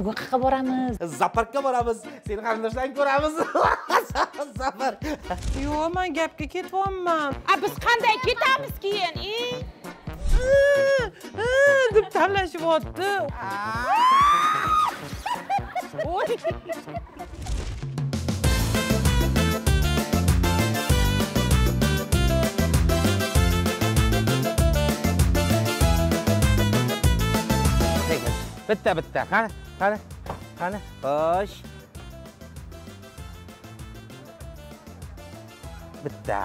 bugun qayerga boramiz? Zaparkka boramiz. Seni qarindoshlarni ko'ramiz. Zafar. Yo'q, men gapga ketyapman. Biz qanday ketamiz keyin? deb talashyapti. Voy. Bitta. Qani. Xo'sh. Bitta.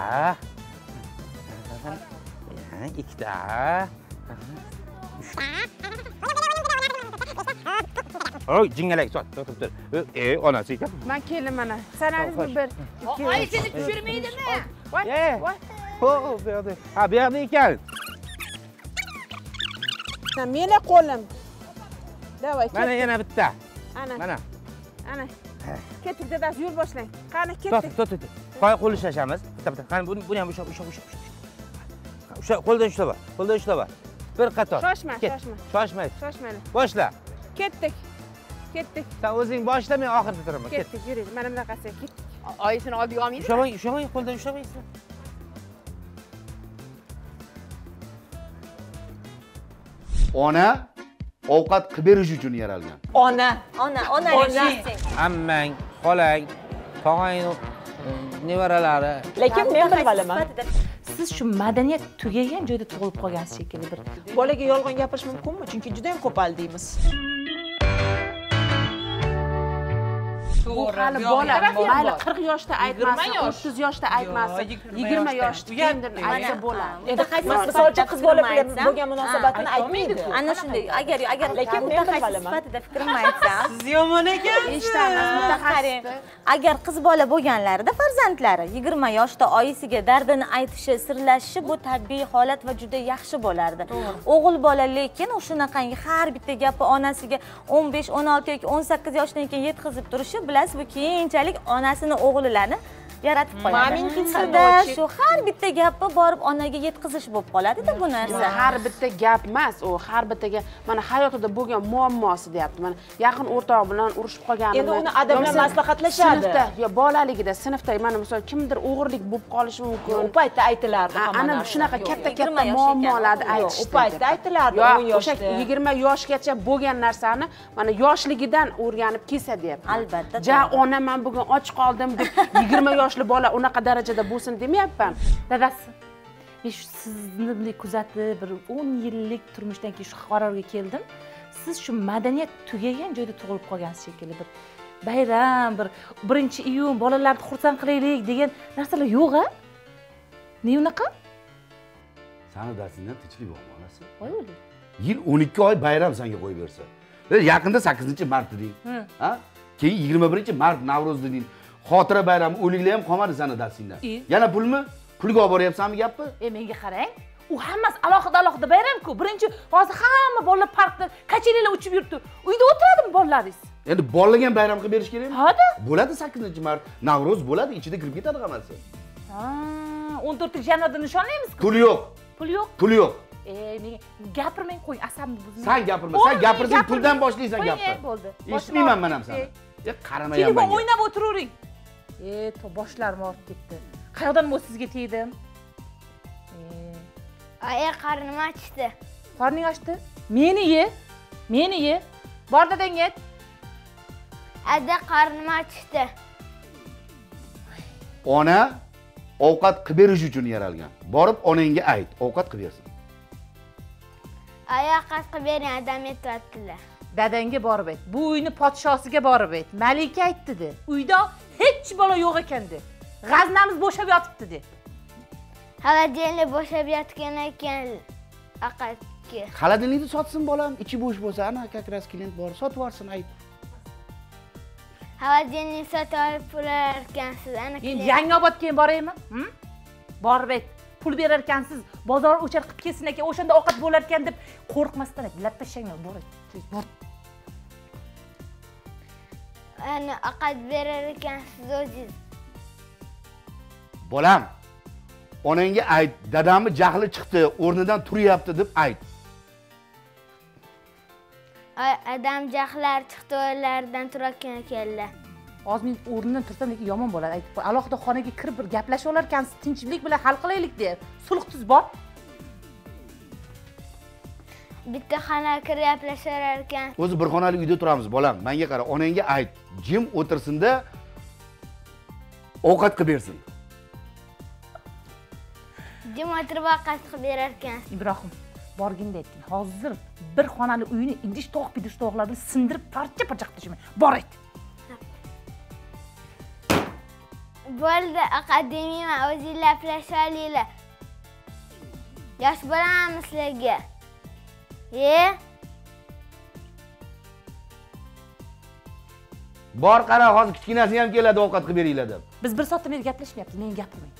Ikkita. Oy, jingalak sot. Tur. Onasi ekan. Men kelim mana. Sanangizmi 1, 2. Oy, seni tushirmaydimi? Voy. Ho, bu yerda. Ha, bu yerda ekan. Meni qo'lim. Davay, Mana yana bitta. Ana. Ketdik dadasi, yo'l boshlang. Qani ketdik. Tot. Qo'y qo'l ishlashamiz. Bitta. Qani buni ham ushlab. O'sha qo'ldan ushlab. Bir qator. Shoshma. Boshla. Ketdik. Sen o'zing boshla, men oxirida turaman. Ketdik, yuring. Mana bunaqasiga ketdik. Oyisini oldiga olmaydi. Ushamang, qo'ldan ushlamaysiz. Ona ovqat qilib berish uchun yaralgan. Ona. Ammang, xolang, tog'ang, nevaralari. Lekin men bilmadim. Siz shu madaniyat tugagan joyda tug'ilib qolgansiz shekilli bir. Bolaga yolg'on gapirish mumkinmi? Chunki juda ham ko'p aldaymiz. Bu hali bola. Mayli 40 yoshda aytmasin, 30 yoshda aytmasin, 20 yoshda endi aytsa bo'ladi. Endi misolcha qiz bola bilan bo'lgan munosabatini aytmaydi. Ana shunday. Agar lekin mutaxassis sifatida fikrimni aytsam, Siz yomon ekansiz. eshitamiz mutaxassis. Agar qiz bola bo'lganlarida farzandlari 20 yoshda oyisiga dardini aytishi, sirlashishi bu tabiiy holat va juda yaxshi bo'lardi. O'g'il bola lekin shunaqangi har bitta gapi onasiga 15, 16 yoki 18 yoshdan keyin yetkazib turishi, bilasiz, bu keyinchalik onasini o'g'illarni yaratib qo'yadi. Shu har bitta gapi borib onaga yetkazish bo'lib qoladi-da bu narsa. Har bitta gap emas, u har bittaga mana hayotida bo'lgan muammosi deyapti. Mana yaqin o'rtoq bilan urushib qolganimda. Endi uni adab bilan maslahatlashadi. Sinfda, yo bolaligida sinfda mana misol kimdir o'g'irlik bo'lib qolishi mumkin. U paytda aytilardi. Ana shunaqa katta muammolarni aytishdi. U paytda aytilardi 10 yoshda. 20 yoshgacha bo'lgan narsani mana yoshligidan o'rganib kelsa deyapti. Albatta. Ja, ona men bugun och qoldim deb 20 yoshli bola unaqa darajada bo'lsin demayapman. Dadasi, men shu sizni kuzatib bir 10 yillik turmushdan keyin shu qarorga keldim. Siz shu madaniyat tugagan joyda tug'ilib qolgansiz shekilli bir bayram, bir 1-iyun bolalarni xursand qilaylik degan narsalar yo'q-a? Ne unaqa? Sani darsingdan tinchlik bo'lmi onasi? Voy o'li. Yil 12 oy bayram senga qo'yib bersa. Yaqinda 8-mart deding. Ha? Keyin 21-mart Navro'z deding. Xotira bayrami o'liklar ham qolmadi sani darsingdan. Yana pulmi? Pulga olib boryapsanmi gapni? Menga qarang. U hammasi alohida bayram-ku. Birinchi hozir hamma bolalar parkda kachelilar uchib yuribdi. Uyda o'tiradimi bolalaringiz? Endi bolalarga ham bayram qilib berish kerakmi? Ha-da. Bo'ladi 8-mart, Navro'z bo'ladi, ichida kirib ketadi hammasi. Ha, 14-yanvarda nishonlaymiz-ku. Pul yo'q. Pul yo'q. Menga gapirmang, qo'y, asabimni buzmang. Sen gapirma, sen gapirsang puldan boshlaysan gapni. Bo'ldi. Eshitmayman men ham seni. Qaramay ham. Telefon o'ynab o'tiravering. Boshlarim og'rib ketdi. Qayoqdan bu sizga tegdim? Qarnim ochdi. Qorning ochdi? Meni ye. Bor dadang ayt. Ada qarnim ochdi. Ona ovqat qilib berish uchun yaralgan. Borib onangga ayt, ovqat qilib bersin. Ovqat qilib bering, adam aytibdilar. Dadangga borib ayt. Bu uyni podshosiga borib ayt. Malika aytdi de. Uyda hech bola yo'q ekan de. G'aznamiz bo'shab yotibdi de. Xolodilnik bo'shab yotgan ekan. Aqatga. Xolodilnikni sotsin bolam, ichi bo'sh bo'lsa, ana kakras klient bor, sotib yuborsin ayt. Xolodilnik sotib olib turar ekansiz, ana. Endi Yangiobodga ham boraymi? Borib ayt. Pul berar ekansiz, bozor o'char qilib kelsin ekan, o'shanda ovqat bo'lar ekan deb qo'rqmasdan ayt. Lattashanglar, bor ayt. Bor. Ana ovqat berar ekansiz o'zingiz. Bolam, onangga ayt, dadamni jahli chiqdi, o'rnidan turyapti deb ayt. Adam jahlar chiqdi o'rlaridan turarkan ekanlar. Hozir men o'rnidan tursam lekin yomon bo'ladi. Aytib qo'y. Alohida xonaga kirib bir gaplashib olar ekansiz, tinchlik bilan hal qilaylik deb. Sulh tuz bor. Bitta xonaga kirib gaplashar ekan. O'zi bir xonali uyda turamiz, bolam. Menga qara, onangga ayt, jim o'tirsin-da, ovqat qilib bersin. Jim o'tirib ovqat qilib berar ekan. Ibrohim, borginda aytding. Hozir bir xonali uyni idish to'q pidish to'qlarni sindirib parcha-parcha qilib tashlaman. Bor ayt. Bo'ldi, akademiyaman, o'zingizlar gaplashib olinglar. Yosh bo'laman sizlarga. Bor qara, hozir kichkinasi ham keladi ovqat qilib beringlar deb. Biz bir soatdan beri gaplashmayapmiz, men gapirmang.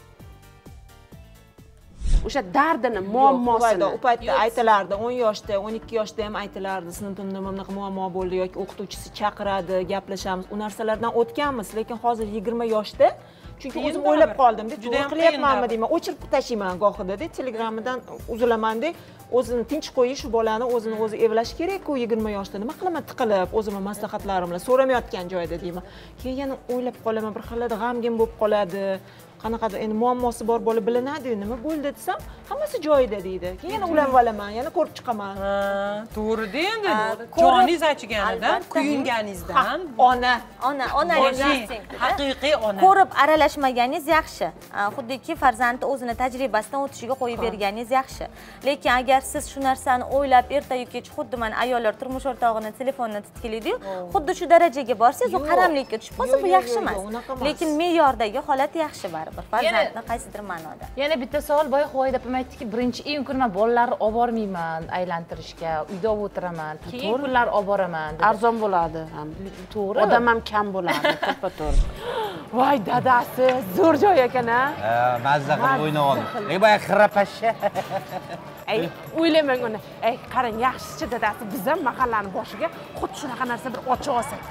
O'sha dardini, muammosini u paytda aytilardi, 10 yoshda, 12 yoshda ham aytilardi, sinfimda mana bunaqa muammo bo'ldi yoki o'qituvchisi chaqiradi, gaplashamiz. U narsalardan o'tganmiz, lekin hozir 20 yoshda. Chunki o'zim o'ylab qoldim-da, juda qilyapmanmi deyman, o'chirib tashlayman gohida-da, Telegramdan uzilaman-da, o'zini tinch qo'yish, shu bolani o'zini o'zi evlash kerak-ku 20 yoshda. Nima qilaman tiqilib, o'zimning maslahatlarim bilan so'ramayotgan joyda deyman. Keyin yana o'ylab qolaman, bir xilda g'amgin bo'lib qoladi. Qanaqadir endi muammosi bor bola bilinadi, nima bo'ldi desam, hammasi joyida deydi. Keyin yana ulanib olaman, yana ko'rib chiqaman. To'g'ri endi. Joningiz achiganidan, kuyunganingizdan. Ona haqiqiy ona. Ko'rib aralashmaganingiz yaxshi. Xuddiki farzandni o'zini tajribasidan o'tishiga qo'yib berganingiz yaxshi. Lekin agar siz shu narsani o'ylab ertayu kech xuddi mana ayollar turmush o'rtog'ini telefonini titkilaydi-yu, xuddi shu darajaga borsangiz, u qaramlikka tushib qolsa bu yaxshi emas. Lekin me'yordagi holat yaxshi baribir. Farzandni qaysidir ma'noda. Yana bitta savol, boya Huvoyda opam aytdiki, birinchi iyun kuni men bolalarni olib bormayman aylantirishga, uyda o'tiraman, keyin kunlar olib boraman. Arzon bo'ladi ham. To'g'ri. Odam ham kam bo'ladi, to'ppa-to'g'ri. Voy dadasi, zo'r joy ekan-a. Mazza qilib o'ynab oldim. Boya xirapashsha. Ey, o'ylamang uni. Ey, qarang, yaxshi dadasi, biz ham mahallani boshiga xuddi shunaqa narsa bir ochib olsak.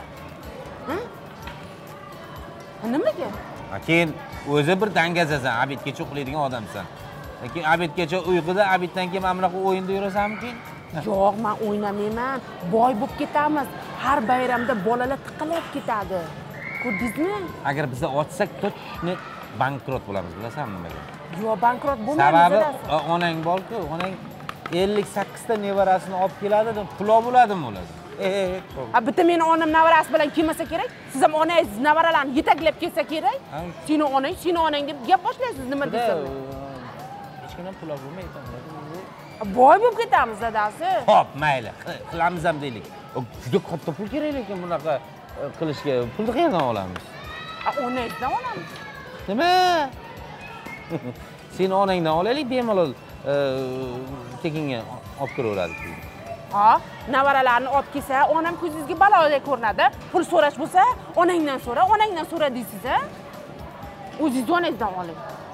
Nimaga? Keyin o'zi bir dangazasan, abidgacha uxlaydigan odamsan. Lekin abidgacha uyquda, abiddan keyin mana bunaqa o'yinda yurasanmi? Yo'q, men o'ynamayman. Boy bo'lib ketamiz. Har bayramda bolalar tiqilib ketadi. Ko'rdingizmi? Agar biz ochsak, точно bankrot bo'lamiz, bilasanmi nimaga? Yo'q, bankrot bo'lmaymiz. Sababi onang bor-ku, onang 58 ta nevarasini olib keladi, pulov bo'ladimi o'zi? Bitta meni onam nevarasi bilan kelmasa kerak, siz ham onangiz nevaralarni yetaklab kelsa kerak. Seni onang deb gap boshlaysiz, nima desam? Hech kimdan pulov bo'lmaydi. Boy bo'lib ketamiz dadasi. Xo'p, mayli, qilamiz ham deylik. Juda katta pul kerak lekin bunaqa qilishga. Pulni qayerdan olamiz? Onangizdan olamiz. Nima? Seni onangdan olaylik, bemalol tekinga olib kiraveradi. Nevaralarni olib kelsa, onam ko'zingizga balodek ko'rinadi. Pul so'rash bo'lsa, onangdan so'ra deysiz-a? O'zingiz onangizdan oling.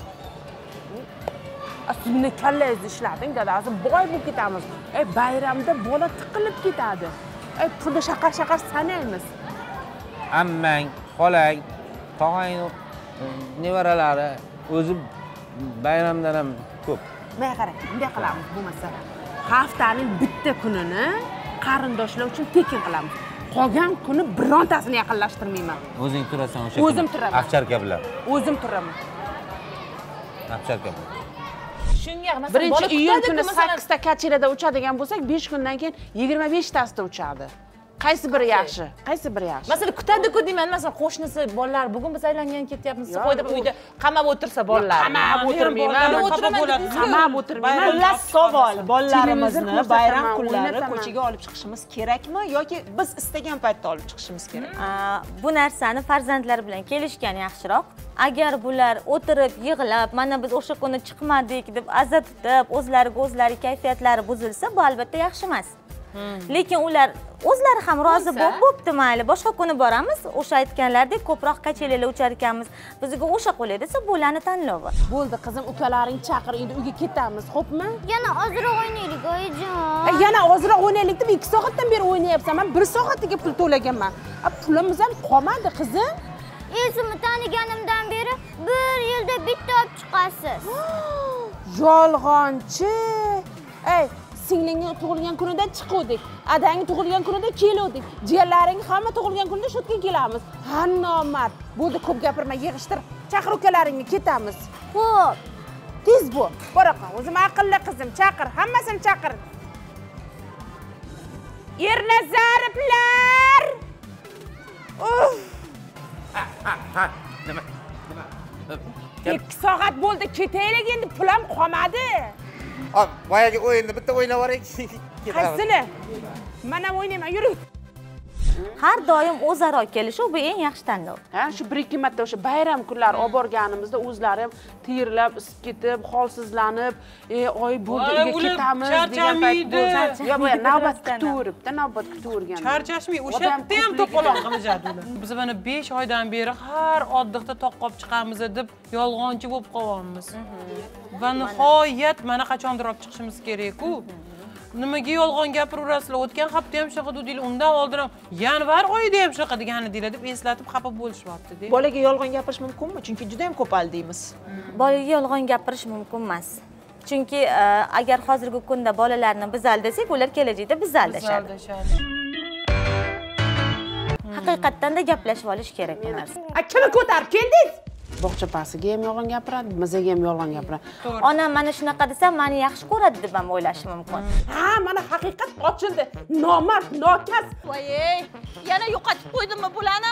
Sizni kallangizni ishlading, dadasi, boy bo'lib ketamiz. Bayramda bola tiqilib ketadi. Pulni shaqar sanaymiz. Ammang, xolang, tog'ang, nevaralari o'zi bayramdan ham ko'p. Mana qarang, bunday qilamiz bo'lmasa. Haftaning bitta kunini qarindoshlar uchun tekin qilamiz. Qolgan kuni birontasini yaqinlashtirmayman. O'zing turasan o'sha kuni. O'zim turaman. Aqcharka bilan. O'zim turaman. Aqcharka bilan. Shunga masalan, 1-iyun kuni 8 ta kachelada uchadigan bo'lsak, 5 kundan keyin 25 tasida uchadi. Qaysi biri yaxshi? Qaysi biri yaxshi? Masalan, kutadi-ku deyman, masalan, qo'shnisi bolalar bugun biz aylangan ketyapmiz, qo'yda uyda qamab o'tirsa bolalar. Qamab o'tirmayman. Qamab o'tirmayman. Xullas savol, bolalarimizni bayram kunlari ko'chaga olib chiqishimiz kerakmi yoki biz istagan paytda olib chiqishimiz kerak? Bu narsani farzandlar bilan kelishgan yaxshiroq. Agar bular o'tirib, yig'lab, mana biz o'sha kuni chiqmadik deb azat tutib, o'zlari kayfiyatlari buzilsa, bu albatta yaxshi emas. Lekin ular o'zlari ham rozi bo'pti, mayli, boshqa kuni boramiz, o'sha aytganlaridek ko'proq kachelalar uchar ekanmiz. Bizga o'sha qolay desa, bularni tanlovi. Bo'ldi, qizim, ukalaring chaqir, endi uyga ketamiz, xo'pmi? Yana ozroq o'ynaylik, oyijon. Yana ozroq o'ynaylik deb 2 soatdan beri o'ynayapsan. Men 1 soatiga pul to'laganman. Pulimiz ham qolmadi, qizim. Esimni taniganimdan beri 1 yilda bitta olib chiqasiz. Yolg'onchi. singlingning tug'ilgan kunida chiquvdik, adangning tug'ilgan kunida keluvdik, jiyanlaring hamma tug'ilgan kunida shu yerga kelamiz. Ha nomard. Bo'ldi, ko'p gapirma, yig'ishtir. Chaqir ukalaringni, ketamiz. Xo'p. Tez bo'l. Boraqa, o'zim aqlli qizim, chaqir, hammasini chaqir. Ernazariblar! Nima? 2 soat bo'ldi, ketaylik endi, pulam qolmadi. Boyagi o'yinni bitta o'ynab yuboring. Qaysini? Mana o'ynayman, yuring. Har doim o'zaro kelishuv bu eng yaxshi tanlov. Ha, shu 1-2 marta o'sha bayram kunlari olib borganimizda o'zlari ham terilib, isib ketib, holsizlanib, oy bo'ldi, uyga ketamiz degan payt bo'lsa, yo bo'ya navbat kutaveribdi, navbat kutavergan. Charchashmay, o'sha yerda ham to'polon qilishadi ular. Biz mana 5 oydan beri har oddiqda toqqop chiqamiz deb yolg'onchi bo'lib qolyapmiz. Va nihoyat mana qachondir olib chiqishimiz kerak-ku. Nimaga yolg'on gapiraverasizlar? O'tgan hafta ham shunaqa dedinglar, undan oldin ham yanvar oyida ham shunaqa deganidinglar deb eslatib xafa bo'lishyapti. Bolaga yolg'on gapirish mumkinmi? Chunki juda ham ko'p aldaymiz. Bolaga yolg'on gapirish mumkin emas. Chunki agar hozirgi kunda bolalarni biz aldasak, ular kelajakda bizni aldashadi. Haqiqatdan-da gaplashib olish kerak bu narsa. Kimni ko'tarib keldingiz? Bog'cha pasiga ham yolg'on gapiradi, bizaga ham yolg'on gapiradi. Onam mana shunaqa desam, meni yaxshi ko'radi deb ham o'ylashim mumkin. Ha, mana haqiqat ochildi. Nomard, nokas. Voy, yana yo'qotib qo'ydimmi bularni?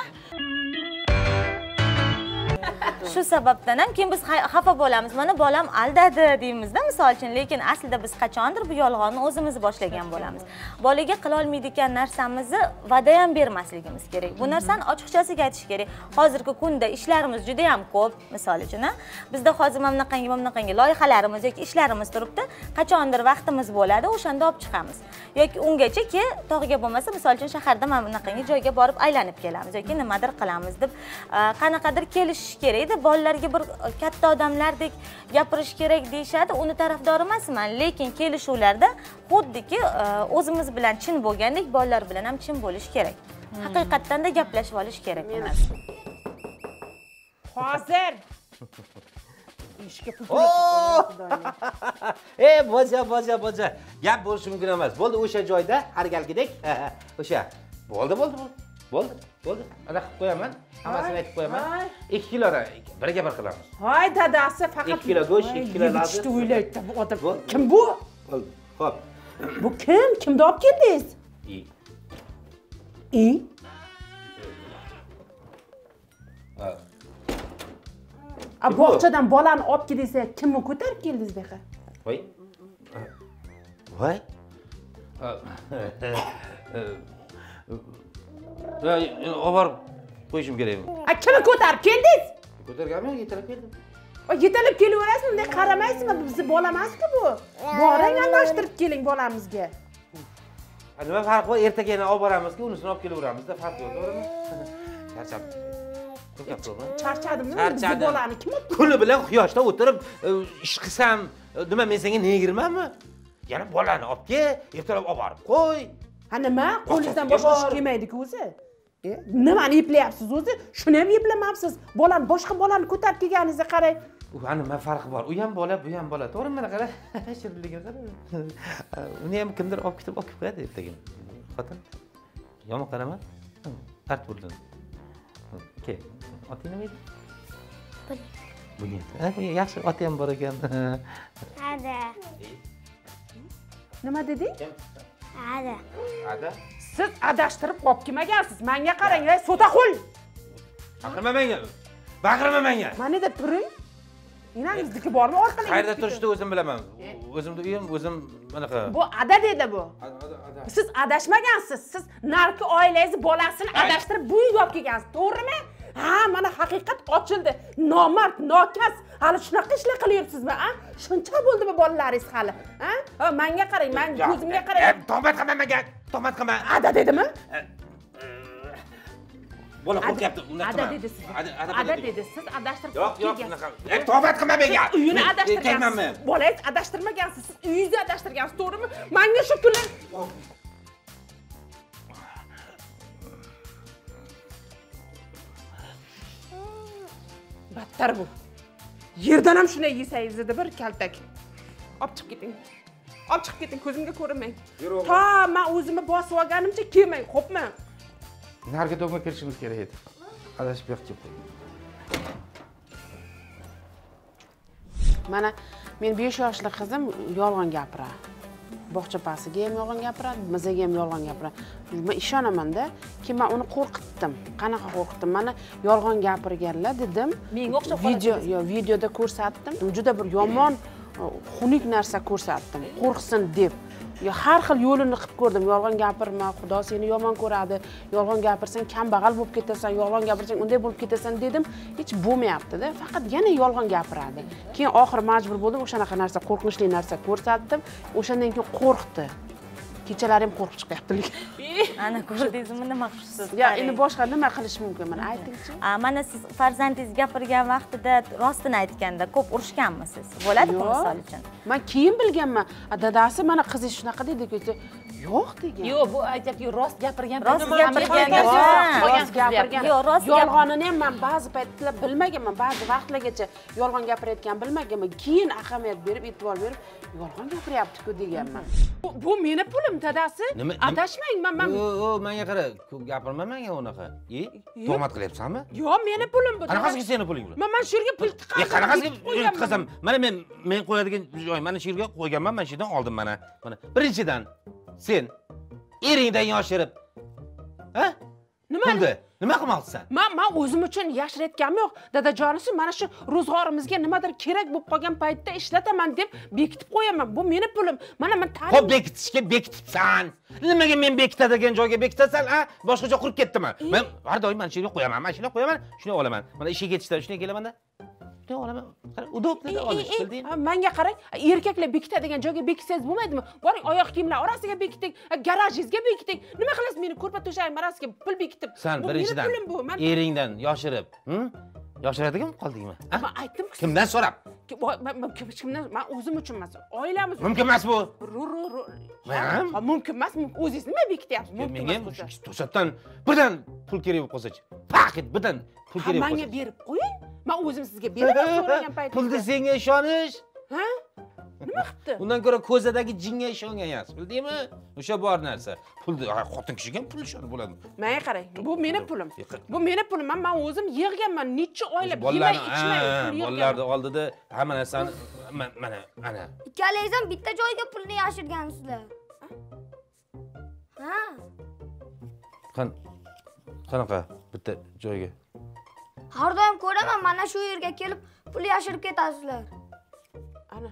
Shu sababdan ham keyin biz xafa bo'lamiz. Mana bolam aldadi deymizda, misol uchun, lekin aslida biz qachondir bu yolg'onni o'zimiz boshlagan bo'lamiz. Bolaga qila olmaydigan narsamizni va'da ham bermasligimiz kerak. Bu narsani ochiqchasiga aytish kerak. Hozirgi kunda ishlarimiz juda ham ko'p, misol uchun, bizda hozir mana bunaqangi loyihalarimiz yoki ishlarimiz turibdi. Qachondir vaqtimiz bo'ladi, o'shanda olib chiqamiz. Yoki ungacha tog'ga bo'lmasa, misol uchun shaharda mana bunaqangi joyga borib aylanib kelamiz yoki nimadir qilamiz deb qanaqadir kelishish kerak edi. Bolalarga bir katta odamlardek gapirish kerak deyshadi, uni tarafdori emasman, lekin kelishuvlarda xuddiki o'zimiz bilan chin bo'lgandek bolalar bilan ham chin bo'lish kerak. Haqiqatdan da gaplashib olish kerak bu narsa. Hozir ishga pul Boja. Gap bo'lishi mumkin emas. Bo'ldi, o'sha joyda har galgidek, o'sha. Bo'ldi. Ana qilib qo'yaman. Hammasini aytib qo'yaman. 2 kilo birga bir qilamiz. Hoy dadasi, faqat 2 kilo go'sht, 2 kilo lazat. Ishni o'ylaydi bu odam. Kim bu? Bo'ldi. Xo'p. Bu kim? Kimni olib keldingiz? Bog'chadan bolani olib keldingiz, kimni ko'tarib keldingiz bu yerga? Voy. Obar qo'yishim kerak. Kimni ko'tarib keldingiz? Ko'targanmi, yetalab keldim. Yetalab kelaverasizmi? Bunday qaramaysizmi? Bizni bola emas-ku bu. Boring, almashtirib keling bolamizga. Nima farqi bor? Ertaga yana olib boramiz-ku, unisini olib kelaveramizda, farq yo'q, to'g'rimi? Charchadim. Ko'p gapirdim. Charchadimmi? Bizni bolani kim olib? Kuni bilan quyoshda o'tirib ish qilsam, nima men senga negirmanmi? Yana bolani olib kel, ertalab olib borib qo'y. Ha nima? Qo'lingizdan boshqa ish kelmaydi-ku o'zi. Nimani eplayapsiz o'zi? Shuni ham eplamabsiz. Bolani, boshqa bolani ko'tarib kelganingizga qarang. Nima farqi bor? U ham bola, bu ham bola. To'g'rimi? Mana qara. Shirinligiga qara. Uni ham kimdir olib ketib qo'yadi ertaga. Xotin. Yomon qarama. Tart bo'ldi. Okey. Oting nima edi? Bugun. Yaxshi, oti ham bor ekan. Ada. Nima deding? Ada. Siz adashtirib olib kelmagansiz. Menga qarang, so'taxul. Baqirma menga. Mana deb turing. Inangizniki bormi orqaga? Qayerda turishni o'zim bilaman. O'zimni uyim, o'zim bunaqa. Bu ada dedi bu. Siz adashmagansiz. Siz narki oilangiz bolasini adashtirib bu uyga olib kelgansiz, to'g'rimi? Ha, mana haqiqat ochildi. Nomard, nokas. Hali shunaqa ishlar qilyapsizmi, ha? Shuncha bo'ldimi bolalaringiz hali? Ha? Menga qarang, men ko'zimga qarang. To'mat qilma menga. To'mat qilma. Ada dedimi? Bola qo'rqyapti, undan qilma. Ada dedi siz. Ada dedi, siz adashtirib Yo'q, unaqa. To'mat qilma menga. Uyini adashtirgansiz. Bolangiz adashtirmagansiz. Siz uyingizni adashtirgansiz, to'g'rimi? Menga shu kunlar battar bu. Yerdan ham shunday yesangiz edi bir kaltak. Olib chiqib keting. olib chiqib keting, ko'zimga ko'rinmang. To men o'zimni bosib olganimcha kelmang, xo'pmi? Narga do'kma kirishimiz kerak edi. Adashib yo'q kelib. Mana men 5 yoshli qizim yolg'on gapiradi. Bog'chapasiga ham yolg'on gapiradi, mizaga ham yolg'on gapiradi. Men ishonaman-da, keyin men uni qo'rqitdim. Qanaqa qo'rqitdim? Mana yolg'on gapirganlar dedim. Menga o'xshab videoda ko'rsatdim. Juda bir yomon, xunuk narsa ko'rsatdim. Qo'rqsin deb. Har xil yo'lini qilib ko'rdim. Yolg'on gapirma, Xudo seni yomon ko'radi. Yolg'on gapirsang kambag'al bo'lib ketasan, yolg'on gapirsang unday bo'lib ketasan dedim. Hech bo'lmayapti-da. Faqat yana yolg'on gapiradi. Keyin oxir majbur bo'ldim, o'shanaqa narsa, qo'rqinchli narsa ko'rsatdim. O'shandan keyin qo'rqdi. Kechalari ham qo'rqib chiqyapti lekin. Ana ko'rdingizmi, nima qilishsiz? Ya, endi boshqa nima qilish mumkin? Mana aytingchi. Mana siz farzandingiz gapirgan vaqtida rostini aytganda ko'p urishganmisiz? Bo'ladi-ku misol uchun. Men keyin bilganman. Dadasi mana qizingiz shunaqa dedi-ku, yo'q degan. Yo'q, bu aytibki rost gapirgan. Rost gapirgan. Yo'q, rost yolg'onini ham men ba'zi paytlar bilmaganman, ba'zi vaqtlargacha yolg'on gapirayotgan bilmaganman. Keyin ahamiyat berib, e'tibor berib, yolg'on gapiryapti-ku deganman. Bu meni pulim, dadasi. Adashmang, men Yo'q, menga qara, ko'p gapirma menga unaqa. Tuhmat qilyapsanmi? Yo'q, meni pulim bu. Qanaqasiga seni puling bu? Men shu yerga pul tiqaman. Qanaqasiga tiqasam? Mana men qo'yadigan joy, mana shu yerga qo'yganman, mana shu yerdan oldim mana. Mana birinchidan sen eringdan yoshirib, ha? Nima qilmoqchisan? Men o'zim uchun yashirayotganim yo'q. Dadajonisi mana shu ro'zg'orimizga nimadir kerak bo'lib qolgan paytda ishlataman deb bekitib qo'yaman. Bu meni pulim. Mana men ta'lim. Xo'p, bekitishga bekitibsan. Nimaga men bekitadigan joyga bekitasan, ha? Boshqa joy qurib ketdimi? Men har doim mana shu yerga qo'yaman, mana shuni qo'yaman, shuni olaman. Mana ishga ketishdan shunday kelaman-da. Shunday olaman. Qara, udobni olish, bildingmi? Menga qarang, erkaklar bekitadigan joyga bekitsangiz bo'lmaydimi? Boring, oyoq kiyimlar orasiga bekiting, garajingizga bekiting. Nima qilasiz meni ko'rpa to'shak marasiga pul bekitib? San birinchidan eringdan yoshirib, yoshiradigan qoldingmi? Men aytdim. Kimdan so'rab? Kimdan? Men o'zim uchun emas, oilamiz. Mumkin emas bu. Mumkin emas. O'zingiz nima bekityapsiz? Mumkin emas. Menga to'satdan birdan pul kerak bo'lib qolsa-chi. Faqat birdan pul kerak bo'lsa. Menga berib qo'ying. Men o'zim sizga beraman so'ragan paytimda. Pulni senga ishonish? Ha? Nima qilibdi? Undan ko'ra ko'zadagi jinga ishongan yaxshi, bildingmi? O'sha bor narsa. Pulni xotin kishiga pul ishonib bo'ladi. Menga qarang, bu meni pulim. Bu meni pulim. Men o'zim yig'ganman, necha oylab yemay ichmay pul yig'ganman. Bolalarni oldida hamma narsani mana ana. Ikkalangiz ham bitta joyga pulni yashirgansizlar. Ha? Qanaqa bitta joyga? Har doim ko'raman, mana shu yerga kelib pul yashirib ketasizlar. Ana.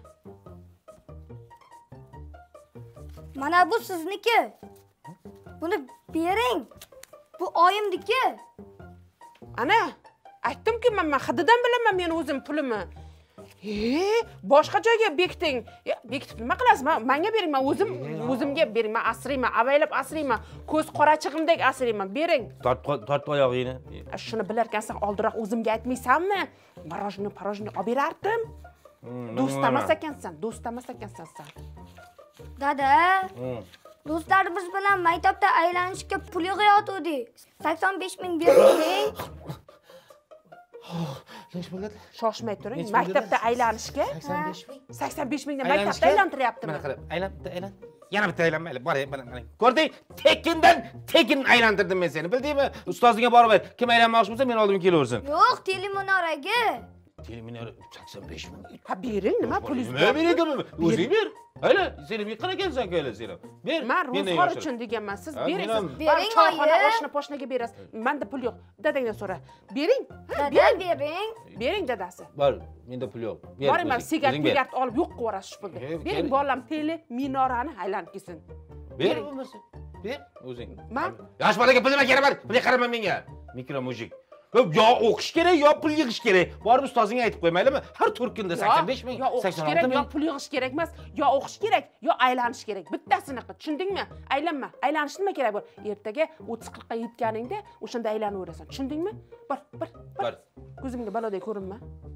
Mana bu sizniki. Buni bering. Bu oyimniki. Ana, aytdim-ku, men hididan bilaman men o'zim pulimni. Boshqa joyga bekiting. Bekitib nima qilasiz? Menga bering, men o'zimga bering. Men asrayman, avaylab asrayman. Ko'z qorachig'imdek asrayman. Bering. Tort oyog'ingni. Shuni bilarkansan, oldinroq o'zimga aytmaysanmi? Parojni olib berardim. Do'stamas ekansan sen. Dada. Do'stlarimiz bilan maktabda aylanishga pul yig'ayotgandik. 85 ming berding. Nech bo'ladi? Shoshmay turing. Maktabda aylanishga 85 mingdan maktabda aylantiryaptimi? Mana qarab, aylan. Yana bitta aylanmayli. Boring, mana. Ko'rding? Tekin aylantirdim men seni, bildingmi? Ustozingga borib ayt. Kim aylanmoqchi bo'lsa, men oldimga kelaversin. Yo'q, telemonoraga. Teleminora 85 ming. Ha, bering, nima pulingiz? Nima beraman? O'zing ber. Hayla, sen yiqqan ekansan ku hayla sen. Ber. Men ro'zg'or uchun deganman. Siz bering. Bering, choyxona oshna-poshnaga berasiz. Menda pul yo'q. Dadangdan so'ra. Bering. Dada, bering. Bering dadasi. Bor, menda pul yo'q. Boring, men sigaret olib yo'q qilib yuborasiz shu pulni. Bering, bolalar tele minorani aylanib kelsin. Ber bo'lmasa. Ber o'zing. Yosh bolaga pul nima kerak bor? Pulga qarama menga. Mikro mujik. Yo o'qish kerak, yo pul yig'ish kerak. Borib ustozingga aytib qo'ymaylimi? Har 4 kunda 85 ming, 86 ming. Yo pul yig'ish kerak emas, yo o'qish kerak, yo aylanish kerak. Bittasini qil, tushundingmi? Aylanma. Aylanish nima kerak bor? Ertaga 30-40 ga yetganingda o'shanda aylanaverasan. Tushundingmi? Bor. Ko'zimga baloday ko'rinma.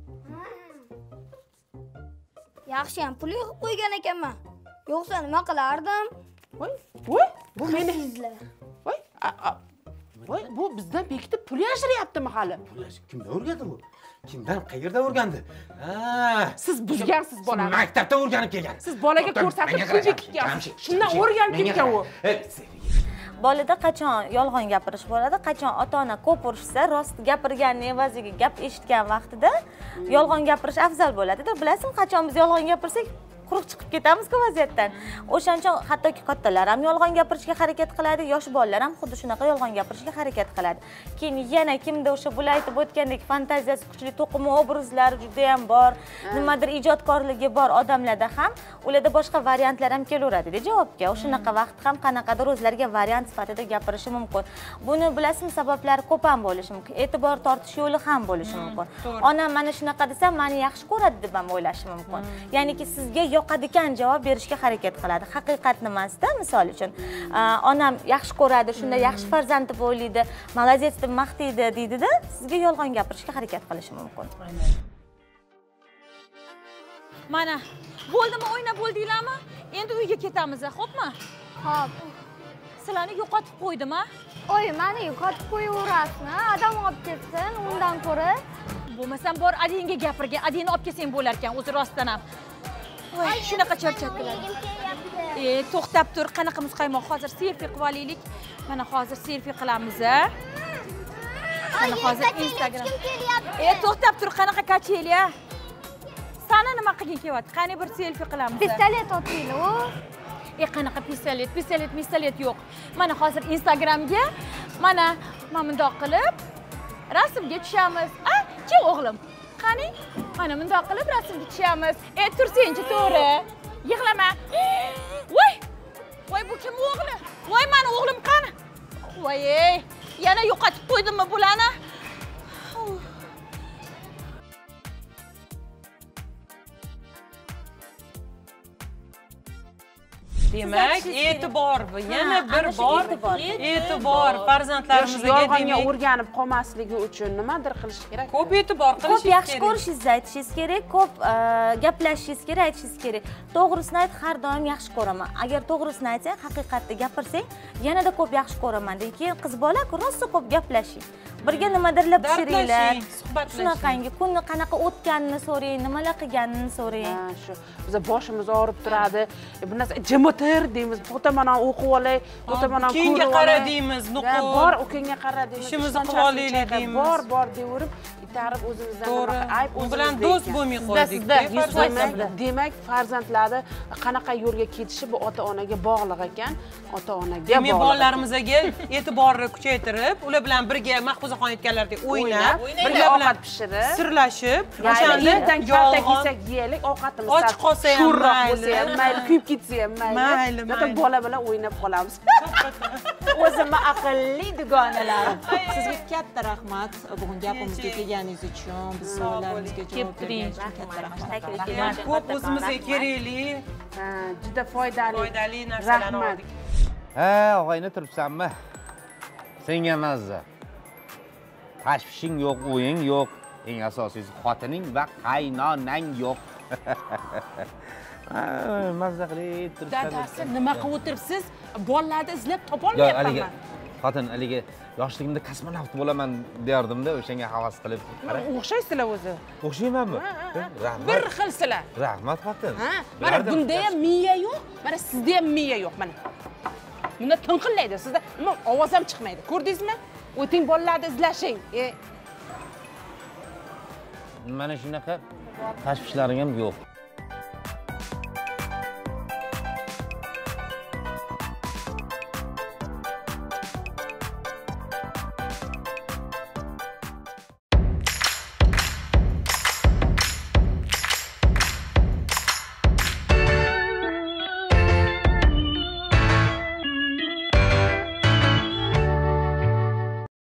Yaxshi ham pul yig'ib qo'ygan ekanman. Yo'qsa nima qilardim? Voy, bu meni. Voy, bu bizdan bekitib pul yashiryaptimi hali? Kimdan o'rgandi bu? Kimdan, qayerdan o'rgandi? Siz buzgansiz bolani. Maktabdan o'rganib kelgan. Siz bolaga ko'rsatib pul ketgansiz. Shundan o'rganib ketgan u. Bolada qachon yolg'on gapirish bo'ladi, qachon ota-ona ko'p urishsa, rost gapirganning evaziga gap eshitgan vaqtida yolg'on gapirish afzal bo'ladi-da. Bilasizmi, qachon biz yolg'on gapirsak, quruq chiqib ketamiz-ku vaziyatdan. O'shaning uchun hattoki kattalar ham yolg'on gapirishga harakat qiladi, yosh bolalar ham xuddi shunaqa yolg'on gapirishga harakat qiladi. Keyin yana kimda o'sha bular aytib o'tgandek fantaziyasi kuchli, to'qima obrazlar juda ham bor, nimadir ijodkorligi bor odamlarda ham ularda boshqa variantlar ham kelaveradi-da javobga. O'shanaqa vaqt ham qanaqadir o'zlariga variant sifatida gapirishi mumkin. Buni bilasizmi, sabablari ko'p ham bo'lishi mumkin. E'tibor tortish yo'li ham bo'lishi mumkin. Onam mana shunaqa desam, meni yaxshi ko'radi deb ham o'ylashi mumkin. Ya'niki sizga yoqadigan javob berishga harakat qiladi. Haqiqat nimasida, misol uchun, onam yaxshi ko'radi, shunda yaxshi farzand deb o'ylaydi, молодец deb maqtaydi deydi-da, sizga yolg'on gapirishga harakat qilishi mumkin. Mana, bo'ldimi, o'ynab bo'ldinglarmi? Endi uyga ketamiz, xo'pmi? Xo'p. Sizlarni yo'qotib qo'ydim-a? Oy, meni yo'qotib qo'yaverasizmi? Adam olib ketsin, undan ko'ra. Bo'lmasam bor, adangga gapirgan, adangni olib kelsang bo'lar ekan, o'zi rostdan ham. Voy, shunaqa charchatdilar. To'xtab tur, qanaqa muzqaymoq, hozir selfie qilib olaylik. Mana hozir selfie qilamiz-a. Mana hozir Instagram. To'xtab tur, qanaqa kacheli-a? Sana nima qilgin kelyapti? Qani bir selfie qilamiz. Pistolet otaylik. Qanaqa pistolet yo'q. Mana hozir Instagramga mana bundoq qilib rasmga tushamiz. Chi o'g'lim? Qani? Mana bundoq qilib rasmga tushamiz. Tursinchi, to'g'ri. Yig'lama. Voy, bu kim o'g'li? Voy, meni o'g'lim qani? Voy, yana yo'qotib qo'ydimmi bularni? Demak, e'tibor bu. Yana bir bor e'tibor farzandlarimizga yolg'onga o'rganib qolmasligi uchun nimadir qilish kerak. Ko'p e'tibor qilish kerak. Ko'p yaxshi ko'rishingizni aytishingiz kerak, ko'p gaplashishingiz kerak, aytishingiz kerak. To'g'risini ayt, har doim yaxshi ko'raman. Agar to'g'risini aytsang, haqiqatda gapirsang, yanada ko'p yaxshi ko'raman. Keyin qiz bola-ku, rosa ko'p gaplashing. Birga nimadirlar pishiringlar. Shunaqangi kunni qanaqa o'tganini so'rang, nimalar qilganini so'rang. Shu biz boshimiz og'rib turadi. Bu narsa jimotir deymiz. To'taman o'qib olay, to'taman ko'rib olay. Ukangga qara deymiz, nuqul. Bor, ukangga qara deymiz. Ishimizni qilib olaylik deymiz. Bor deverib, itarib o'zimizdan nima ayb u bilan do'st bo'lmay qoldik. Demak, farzandlarni qanaqa yo'lga ketishi bu ota-onaga bog'liq ekan. Ota-onaga bog'liq. Demak, bolalarimizga e'tiborni kuchaytirib, ular bilan birga Mahfuzaxon aytganlaridek o'ynab, birga ovqat pishirib, sirlashib, o'shanda kaltak yesak yeylik, ovqatimiz och qolsa ham mayli, kuyib ketsa ham mayli. Lekin bola bilan o'ynab qolamiz. O'zimni aqlli dugonalarim. Sizga katta rahmat bugun gapimizga kelganingiz uchun, biz savollarimizga javob berganingiz uchun katta rahmat. Ko'p o'zimizga kerakli, juda foydali narsalarni oldik. Og'ayni turibsanmi? Senga mazza. Tashvishing yo'q, o'ying yo'q. Eng asosiysi xotining va qaynonang yo'q. Mazza qilib turibsan. Dadasi, nima qilib o'tiribsiz? Bolalarni izlab topolmayapman. Xotin, haligi yoshligimda kosmonavt bo'laman derdim-da, o'shanga havas qilib. O'xshaysizlar o'zi. O'xshaymanmi? Rahmat. Bir xilsizlar. Rahmat xotin. Mana bunda ham miya yo'q, mana sizda ham miya yo'q, mana. Bunda tinqillaydi, sizda ovoz ham chiqmaydi. Ko'rdingizmi? O'ting bolalarni izlashing. Mana shunaqa tashvishlaring ham yo'q.